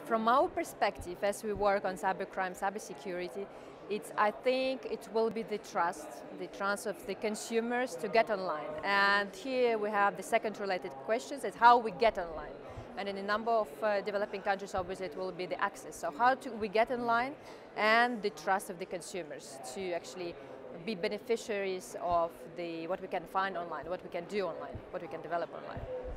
From our perspective, as we work on cybercrime, cybersecurity, I think it will be the trust of the consumers to get online. And here we have the second related questions, is how we get online. And in a number of developing countries, obviously, it will be the access. So how do we get online, and the trust of the consumers to actually be beneficiaries of what we can find online, what we can do online, what we can develop online.